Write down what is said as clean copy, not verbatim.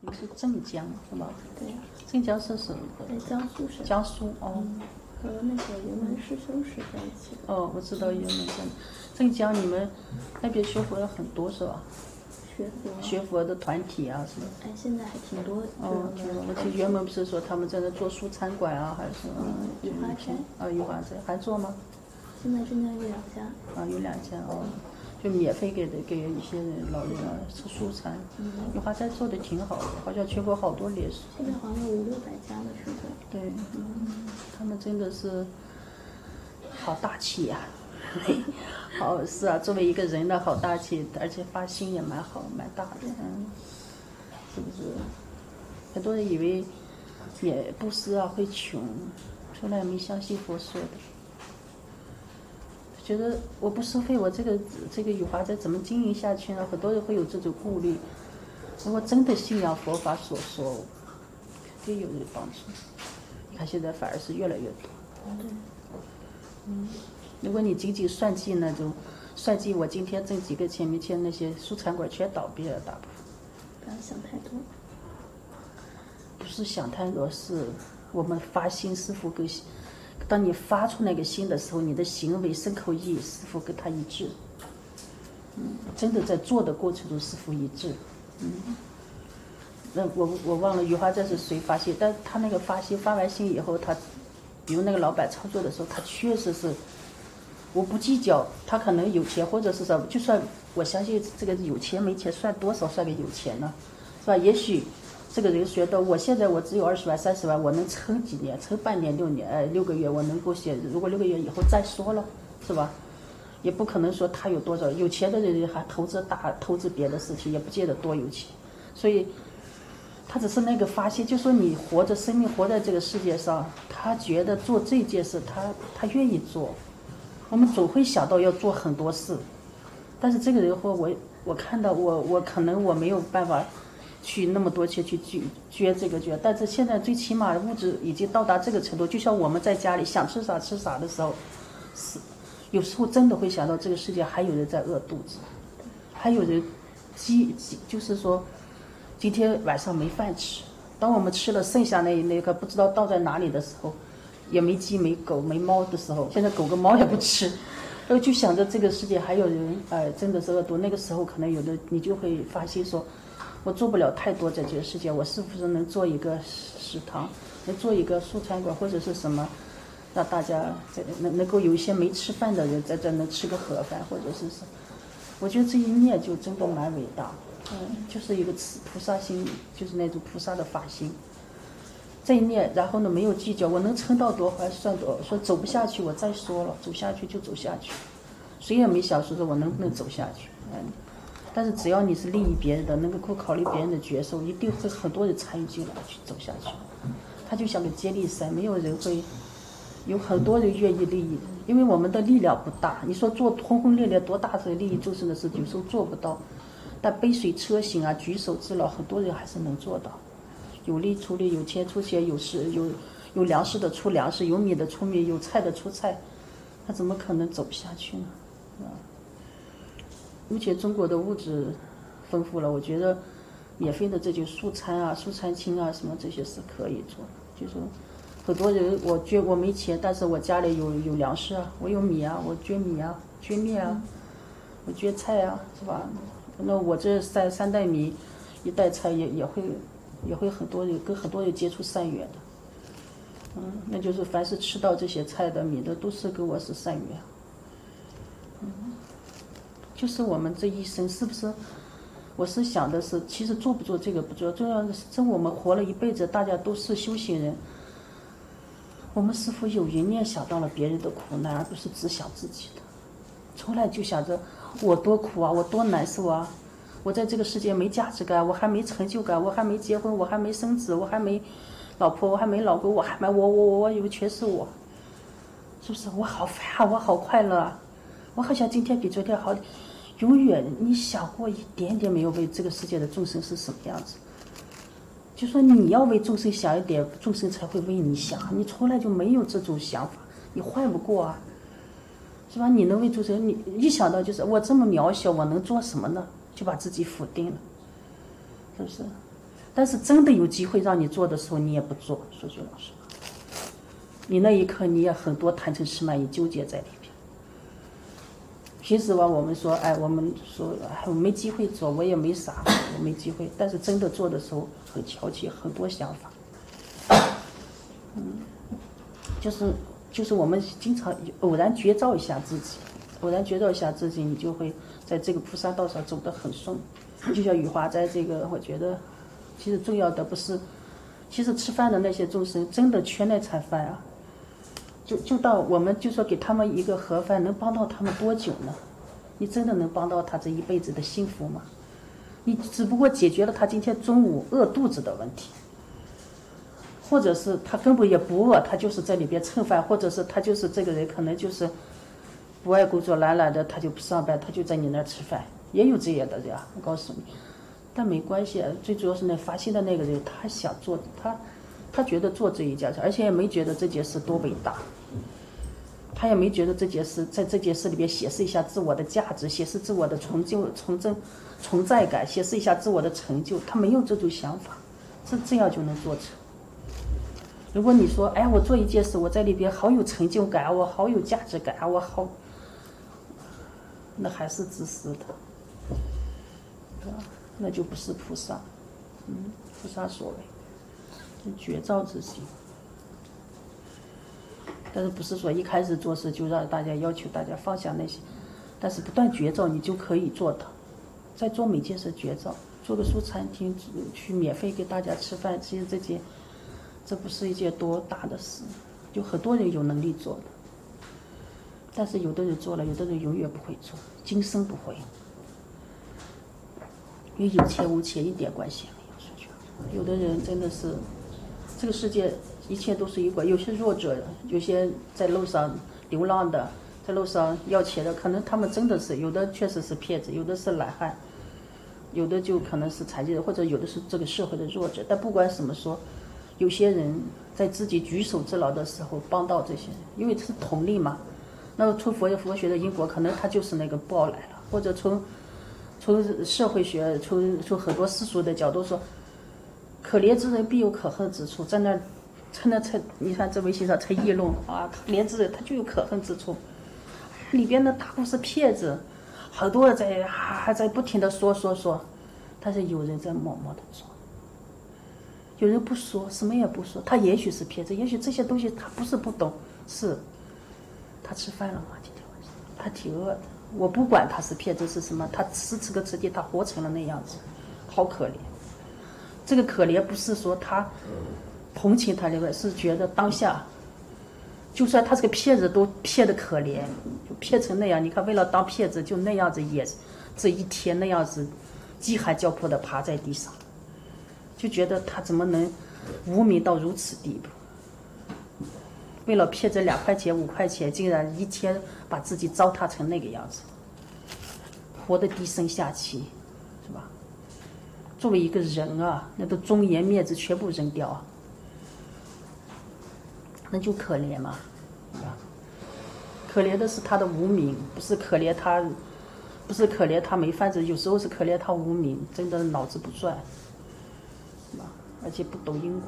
你是镇江是吧？ 对呀。 镇江是什么？ 江苏省。 江苏哦。 和那个云门师兄是在一起的。 哦，我知道云门镇。镇江你们那边学佛的很多是吧？学佛的团体啊是吧？ 哎，现在还挺多。 哦，我记得云门不是说他们在那做素餐馆啊，还是雨花斋。 雨花斋还做吗？ 现在镇江有2家。 有2家哦。就免费给一些老人吃素餐，雨花斋做的挺好的，好像全国好多烈士。 现在好像有500-600家了，是不是？ 对，他们真的是好大气呀、好是啊，作为一个人呢，好大气，而且发心也蛮好，蛮大的，是不是？很多人以为也布施啊会穷，从来没相信佛说的。觉得我不收费，我这个雨花斋怎么经营下去呢？很多人会有这种顾虑。如果真的信仰佛法所说，肯定有人帮助。你看现在反而是越来越多。如果你仅仅算计那种，算计我今天挣几个钱，明天那些素餐馆全倒闭了，大部分。 不要想太多。 不是想太多，是我们发心，师父跟。当你发出那个心的时候，你的行为、身口意是否跟他一致？真的在做的过程中是否一致？那我忘了雨花斋是谁发心，但他那个发完心以后，他比如那个老板操作的时候，他确实是我不计较，他可能有钱或者是什么，就算我相信这个有钱没钱算多少算个有钱呢，是吧？也许。这个人觉得我现在我只有20万30万，我能撑几年，撑半年6年6个月，我能够写。如果6个月以后再说了，是吧？也不可能说他有多少，有钱的人还投资别的事情，也不见得多有钱。所以，他只是那个发现，就说你生命活在这个世界上，他觉得做这件事，他愿意做。我们总会想到要做很多事，但是这个人或我看到我可能我没有办法。去那么多钱去捐这个捐，但是现在最起码物质已经到达这个程度，就像我们在家里想吃啥吃啥的时候，有时候真的会想到这个世界还有人在饿肚子，还有人就是说今天晚上没饭吃，当我们吃了剩下那个不知道倒在哪里的时候，也没鸡没狗没猫的时候，现在狗跟猫也不吃，然后就想着这个世界还有人真的是饿肚，那个时候可能有的你就会发现说。我做不了太多在这个世界，我是不是能做一个食堂，能做一个素餐馆或者是什么，让大家能够有一些没吃饭的人在这能吃个盒饭，或者是什么，我觉得这一念就真的蛮伟大，就是一个菩萨心，就是那种菩萨的法心。这一念，然后呢没有计较，我能撑到多还算多，说走不下去我再说了，走下去就走下去，谁也没想说我能不能走下去，但是只要你是利益别人的，能够考虑别人的角色，一定会很多人参与进来去走下去。它就像个接力赛，没有人会有很多人愿意利益，因为我们的力量不大。你说做轰轰烈烈多大的利益众生的事，有时候做不到。但杯水车薪啊，举手之劳，很多人还是能做到。有力出力，有钱出钱，有粮食的出粮食，有米的出米，有菜的出菜，他怎么可能走不下去呢？是吧？目前中国的物质丰富了，我觉得免费的这就素餐啊、素餐厅啊什么这些是可以做的。就说很多人我没钱，但是我家里有粮食啊，我有米啊，我捐米啊、捐面啊，我捐菜啊，是吧？那我这3袋米1袋菜也会很多人跟很多人接触善缘的。那就是凡是吃到这些菜的米的，都是跟我是善缘。就是我们这一生是不是？我是想的是，其实做不做这个不重要，重要的是，我们活了一辈子，大家都是修行人，我们是否有一念想到了别人的苦难，而不是只想自己的？从来就想着我多苦啊，我多难受啊，我在这个世界没价值感，我还没成就感，我还没结婚，我还没生子，我还没老婆，我还没老公，我还没我以为全是我，是不是？我好烦啊，我好快乐啊，我好像今天比昨天好。永远你想过一点点没有为这个世界的众生是什么样子？就说你要为众生想一点，众生才会为你想。你从来就没有这种想法，你换不过啊，是吧？你能为众生，你一想到就是我这么渺小，我能做什么呢？就把自己否定了，是不是？ 但是真的有机会让你做的时候，你也不做。说句老实话，你那一刻你也很多贪嗔痴慢疑纠结在里边。其实吧，我们说，我们说，我没机会做，我也没啥，我没机会。但是真的做的时候，很瞧起很多想法。就是我们经常偶然觉照一下自己，你就会在这个菩萨道上走得很顺。就像雨华在这个，我觉得其实重要的不是，其实吃饭的那些众生真的缺那餐饭啊，就到我们就说给他们一个盒饭，能帮到他们多久呢？你真的能帮到他这一辈子的幸福吗？你只不过解决了他今天中午饿肚子的问题，或者是他根本也不饿，他就是在里边蹭饭，或者是他就是这个人可能就是不爱工作，懒的，他就不上班，他就在你那儿吃饭，也有这样的人，我告诉你。但没关系，最主要是那发心的那个人，他想做，他觉得做这一件事，而且也没觉得这件事多伟大，他也没觉得这件事在这件事里边显示一下自我的价值，显示自我的存在感，显示一下自我的成就，他没有这种想法，这样就能做成。如果你说，我做一件事，我在里边好有成就感，我好有价值感，我好，那还是自私的，那就不是菩萨，菩萨所谓觉照自己。但是不是说一开始做事就让大家要求大家放下那些，但是不断觉照，你就可以做的。在做每件事觉照，做个素餐厅去免费给大家吃饭，其实这不是一件多大的事，就很多人有能力做的，但是有的人做了，有的人永远不会做，今生不会，因为有钱无钱一点关系也没有。说句话，有的人真的是这个世界一切都是一个，有些弱者，有些在路上流浪的，在路上要钱的，可能他们真的是有的确实是骗子，有的是懒汉，有的就可能是残疾人，或者有的是这个社会的弱者。但不管怎么说，有些人在自己举手之劳的时候帮到这些人，因为是同理嘛。那从佛学的因果，可能他就是那个报来了，或者从社会学，从很多世俗的角度说，可怜之人必有可恨之处，在那你看这微信上才议论啊，可怜之人他就有可恨之处，里边的大部是骗子，好多还在不停的说，但是有人在默默的做，有人不说，什么也不说，他也许是骗子，也许这些东西他不是不懂，是他吃饭了吗？今天晚上他挺饿的，我不管他是骗子是什么，他此时此地他活成了那样子，好可怜。这个可怜不是说他同情他这个，是觉得当下就算他是个骗子都骗得可怜，就骗成那样。你看为了当骗子就那样子，也这一天那样子饥寒交迫的爬在地上，就觉得他怎么能无名到如此地步，为了骗这2块钱5块钱，竟然一天把自己糟蹋成那个样子，活得低声下气，是吧？作为一个人啊，那个尊严面子全部扔掉啊，那就可怜嘛，是吧？可怜的是他的无名，不是可怜他没饭吃，有时候是可怜他无名，真的脑子不转，是吧？而且不懂因果。